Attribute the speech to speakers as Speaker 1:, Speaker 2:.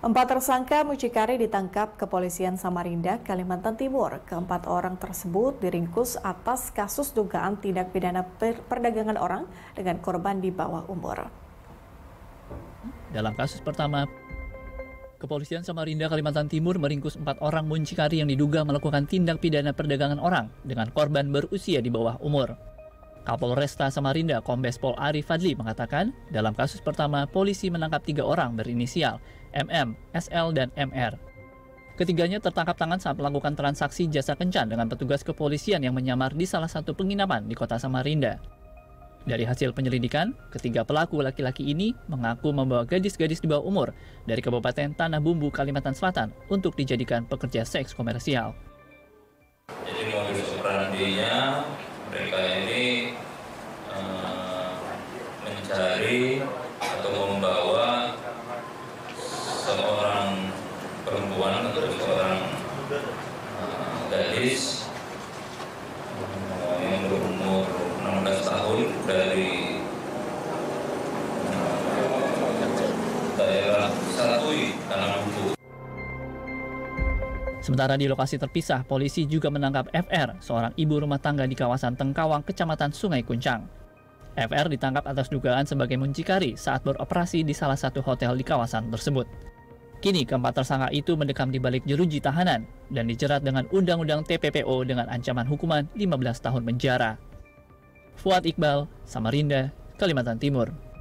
Speaker 1: Empat tersangka mucikari ditangkap Kepolisian Samarinda, Kalimantan Timur. Keempat orang tersebut diringkus atas kasus dugaan tindak pidana perdagangan orang dengan korban di bawah umur.
Speaker 2: Dalam kasus pertama, Kepolisian Samarinda, Kalimantan Timur meringkus 4 orang mucikari yang diduga melakukan tindak pidana perdagangan orang dengan korban berusia di bawah umur. Kapolresta Samarinda, Kombes Pol Ari Fadli mengatakan, dalam kasus pertama, polisi menangkap 3 orang berinisial MM, SL, dan MR. Ketiganya tertangkap tangan saat melakukan transaksi jasa kencan dengan petugas kepolisian yang menyamar di salah satu penginapan di kota Samarinda. Dari hasil penyelidikan, ketiga pelaku laki-laki ini mengaku membawa gadis-gadis di bawah umur dari Kabupaten Tanah Bumbu, Kalimantan Selatan untuk dijadikan pekerja seks komersial.
Speaker 3: Jadi modus operandinya mereka ini mencari atau membawa seorang perempuan atau seorang gadis yang berumur 16 tahun dari daerah Saratui, Tanah Bumbu.
Speaker 2: Sementara di lokasi terpisah, polisi juga menangkap FR, seorang ibu rumah tangga di kawasan Tengkawang, Kecamatan Sungai Kuncang. FR ditangkap atas dugaan sebagai muncikari saat beroperasi di salah satu hotel di kawasan tersebut. Kini keempat tersangka itu mendekam di balik jeruji tahanan dan dijerat dengan Undang-Undang TPPO dengan ancaman hukuman 15 tahun penjara. Fuad Iqbal, Samarinda, Kalimantan Timur.